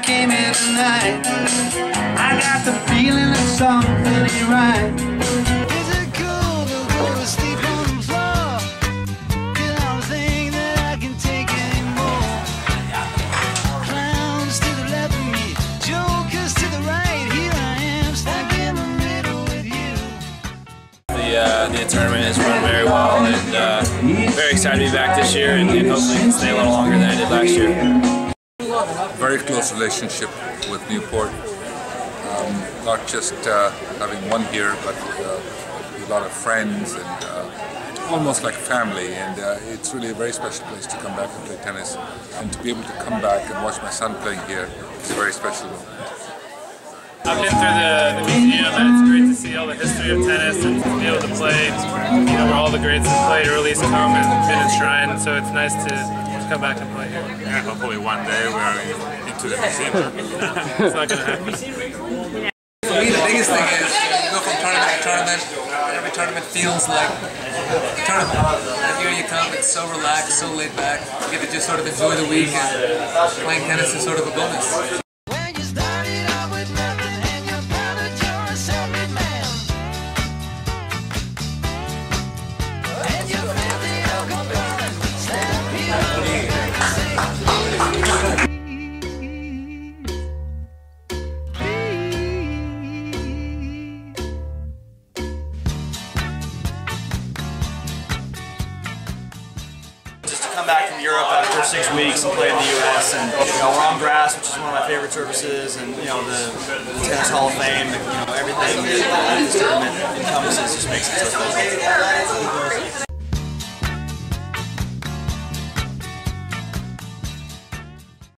came here tonight. I got the feeling that something ain't right. Is it cool to go to sleep on the floor? 'Cause I don't think that I can take anymore. Clowns to the left of me, jokers to the right. Here I am, stuck in the middle with you. The tournament has run very well, and very excited to be back this year, and hopefully can stay a little longer than I did last year. Very close relationship with Newport, not just having one here, but a lot of friends and almost like family, and it's really a very special place to come back and play tennis, and to be able to come back and watch my son playing here is very special. I've been through the museum, and it's great to see all the history of tennis and to be able to play, where all the greats have played or at least come and been enshrined, so it's nice to come back and play here. Yeah, hopefully one day we're into the museum. It's not going to happen. For me, the biggest thing is you go from tournament to tournament, and every tournament feels like a tournament. And here you come, it's so relaxed, so laid back. You get to just sort of enjoy the week, and playing tennis is sort of a bonus. Come back from Europe after 6 weeks and play in the U.S. and we're on grass, which is one of my favorite surfaces, and the Tennis Hall of Fame, everything that this tournament encompasses just makes it so special.